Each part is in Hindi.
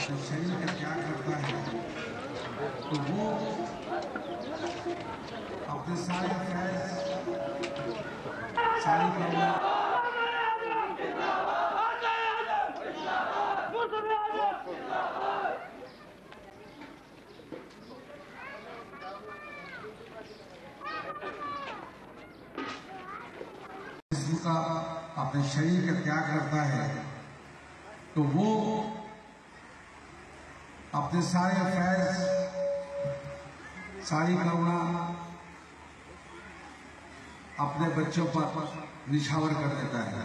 अपने शरीर का त्याग करता है तो वो अपने सारे फैज सारी का अपने शरीर का त्याग करता है तो वो अपने सारे फैज सारी करुणा अपने बच्चों पर निछावर कर देता है।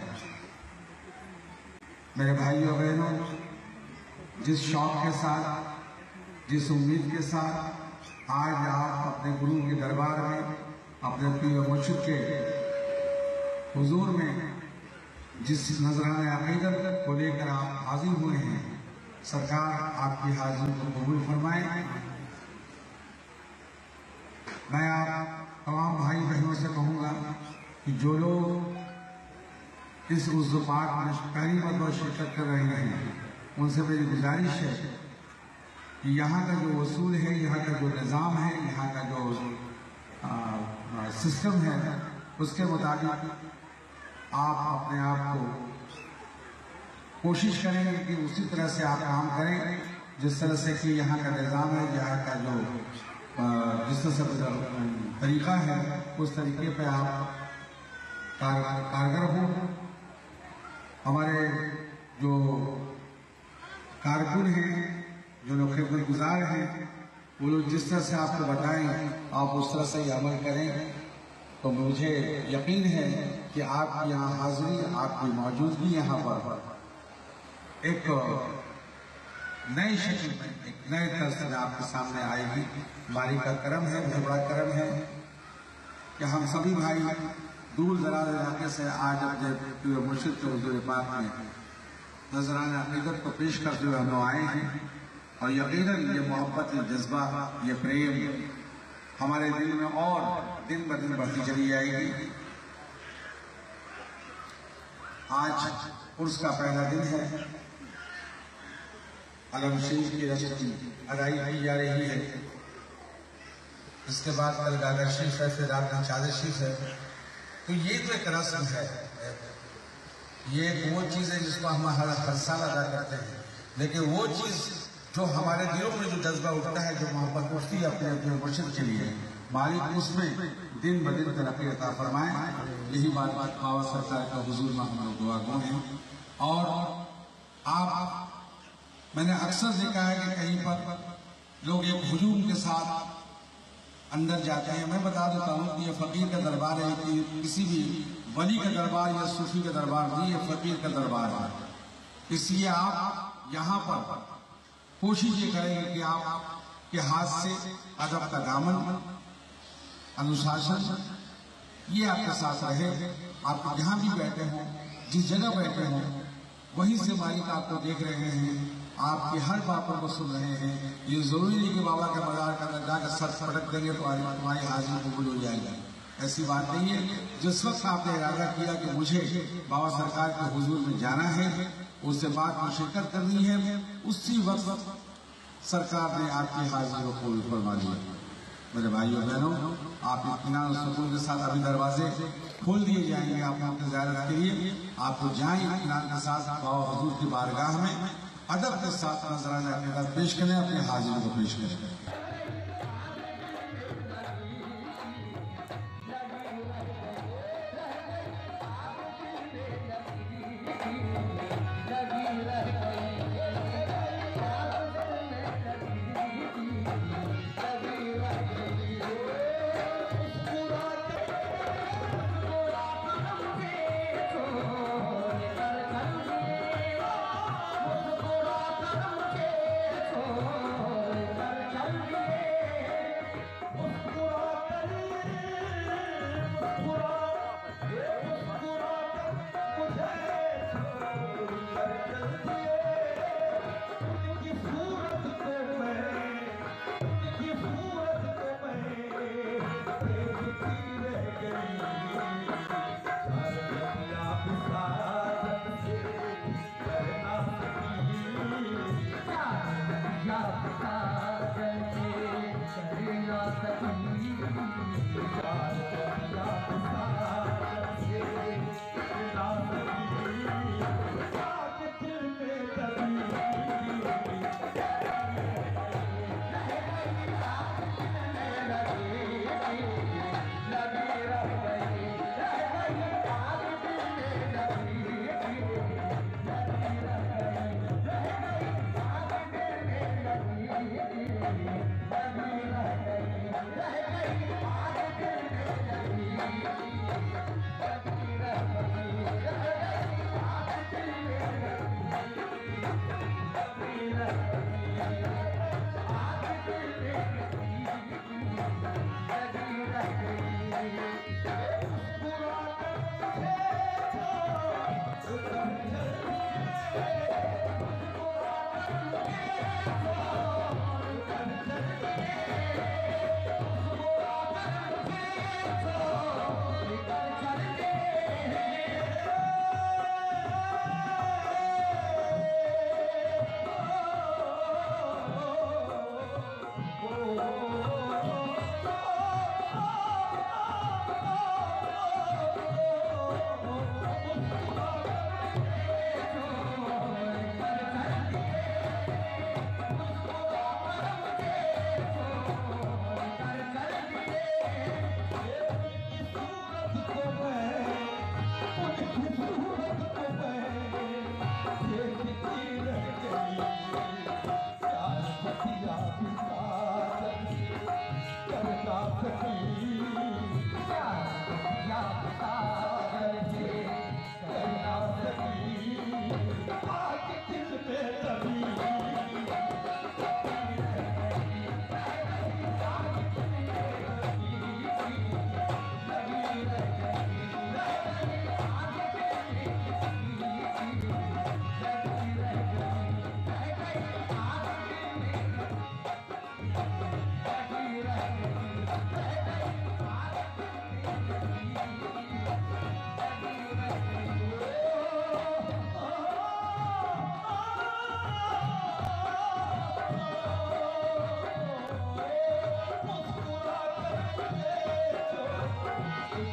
मेरे भाइयों बहनों, जिस शौक के साथ, जिस उम्मीद के साथ आज आप अपने गुरु के दरबार में, अपने पीर मुर्शिद के हुजूर में जिस नजराने अकीदत को लेकर आप हाजिर हुए हैं, सरकार आपकी हाजिरी को कबूल फरमाए। मैं आप तमाम भाई बहनों से कहूँगा कि जो लोग इस उज़्ज़ पाक में पहली मरतबा शिरकत कर रहे हैं, उनसे मेरी गुजारिश है कि यहाँ का जो वसूल है, यहाँ का जो निज़ाम है, यहाँ का जो सिस्टम है, उसके मुताबिक आप अपने आप को कोशिश करेंगे कि उसी तरह से आप काम करें जिस तरह से कि यहाँ का निज़ाम है, यहाँ का जो जिस तरह से तरीका है, उस तरीके पे आप कारगर हो। हमारे जो कारकुन हैं, जो लोग खिदमतगुजार हैं, वो लोग जिस तरह से आपको बताएं आप उस तरह से ही अमल करें तो मुझे यकीन है कि आपकी यहाँ हाजिरी, आपकी मौजूदगी यहाँ पर एक नई शक्ल में, एक नए तर्ज में आपके सामने आएगी। मालिक का करम है, बहुत बड़ा करम है कि हम सभी भाई दूर दराज इलाके से आज अपने पीर मुर्शिद के हुजूर पाक में नजराना अकीदत को पेश करते हुए हम आए हैं। और यकीनन ये मोहब्बत, ये जज्बा, ये प्रेम हमारे दिल में और दिन ब दिन बढ़ती चली जाएगी। आज उर्स का पहला दिन है, अलम शरीफ की रस्म अदाई की जा रही है। इसके बाद कल गागर शरीफ है, फिर रात में चादर शरीफ है। तो ये तो एक रस्म है, ये वो चीज़ है जिसको हम हर साल अदा करते हैं। लेकिन वो चीज़ जो हमारे दिलों में जो जज्बा उठता है, जो मोहब्बत उठती है अपने अपने मुर्शिद के लिए, मालिक उसमें दिन ब दिन तरक्की अता फरमाए। यही बात बाबा सरकार का हुजूर में हम लोग दुआ गो हैं। और मैंने अक्सर देखा है कि कहीं पर लोग एक हुजूम के साथ अंदर जाते हैं। मैं बता देता हूँ कि ये फकीर का दरबार है, कि किसी भी वली का दरबार या सूफी का दरबार नहीं, ये फकीर का दरबार है। इसलिए आप यहाँ पर कोशिश ये करेंगे कि आपके हाथ से अदब का दामन, अनुशासन ये आपके साथ रहे। आप जहाँ भी बैठे हों, जिस जगह बैठे हों, वहीं से मालिक आपको देख रहे हैं, आपकी हर बातों को सुन रहे हैं। ये जरूरी नहीं कि बाबा के मजार का अंदर जाकर सर पटक देंगे तो तुम्हारी हाजिरी कबूल हो जाएगी, ऐसी बात नहीं है। जिस वक्त आपने इरादा किया कि मुझे बाबा सरकार के हुजूर में जाना है, उससे बात में शिरकत करनी है, उसी वक्त सरकार ने आपकी हाजिरी को कबूल फरमा दिया। मेरे भाइयों बहनों, आप इत्मीनान और सुकून के साथ अभी दरवाजे खोल दिए जाएंगे आप अपने ज़ियारत के लिए। आपको जाएं इत्मीनान के साथ बाबा हुजूर की बारगाह में, अदब के साथ नजराना अकीदत पेश करें, अपनी हाजिरी को पेश करें।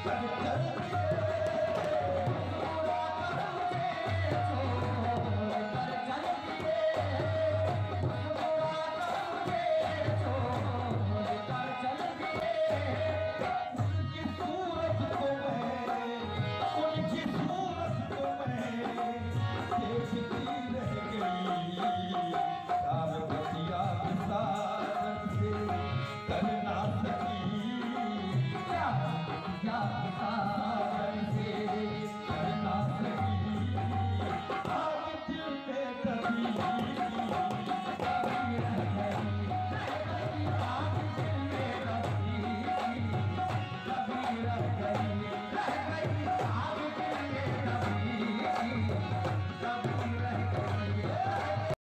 कबीरा